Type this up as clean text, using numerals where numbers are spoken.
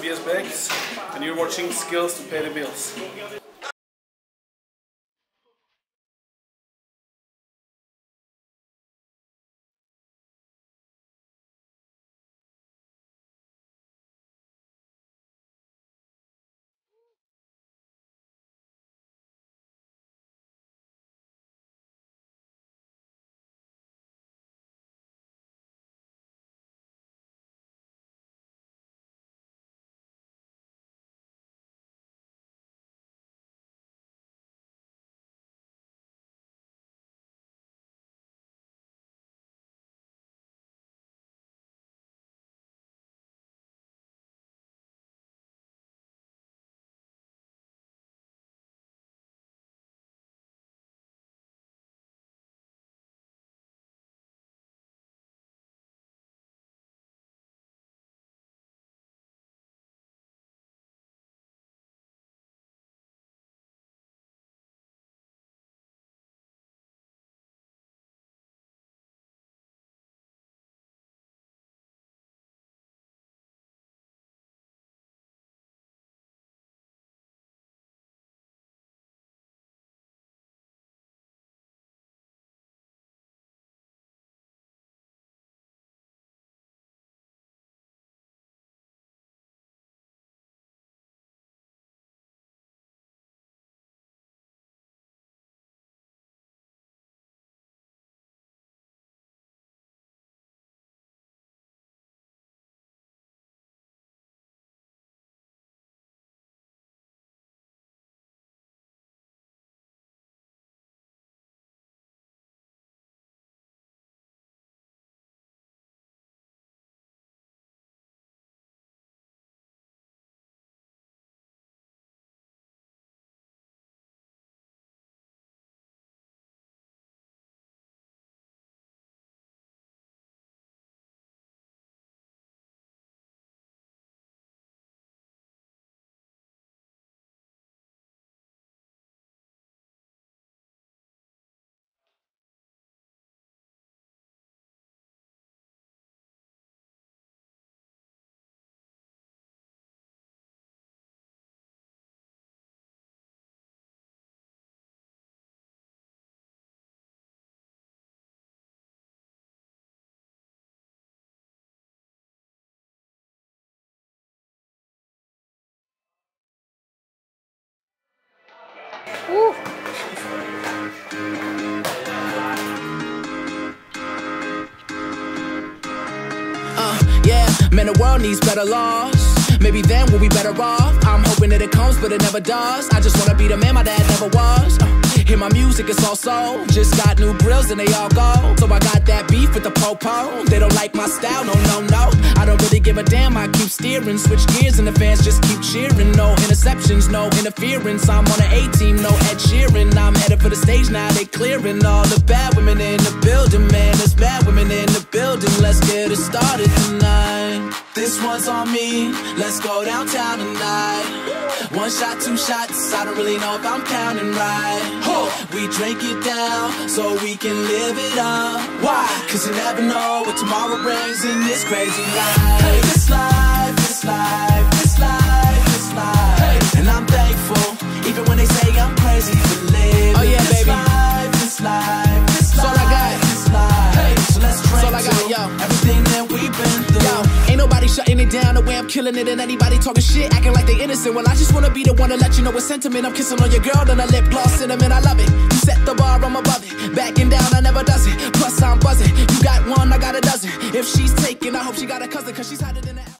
Tobias Beggs, and you're watching Skills to Pay the Bills. Yeah, man, the world needs better laws. Maybe then we'll be better off. I'm hoping that it comes, but it never does. I just wanna be the man my dad never was. Hear my music, it's all soul. Just got new grills and they all go. So I got that beef with the po-po. They don't like my style, no, no, no. I don't really give a damn, I keep steering. Switch gears and the fans just keep cheering. No interceptions, no interference. I'm on an A-team, no Ed Sheeran. I'm headed for the stage now, they clearing all the bad women in the building. Man, there's bad women in the building. Let's get it started tonight. This one's on me, let's go downtown tonight. One shot, two shots, I don't really know if I'm counting right. We drink it down so we can live it up. Why? Cause you never know what tomorrow brings in this crazy life. Hey, this life, this life, this life, this life. Hey. And I'm thankful, even when they say I'm crazy for living. Oh yeah, this baby. Life, this life, this life, all I got. This life. Hey. So let's drink all I got, yo. Everything that we've been through. Yo, ain't nobody shutting it down the way I'm killing it. And anybody talking shit, acting like they innocent. Well, I just wanna be the one to let you know it's sentiment. I'm kissing on your girl, then I lip gloss cinnamon. I love it. You set the bar, I'm above it. Backing down, I never does it. Plus I'm buzzing. You got one, I got a dozen. If she's taken, I hope she got a cousin, cause she's hotter than that.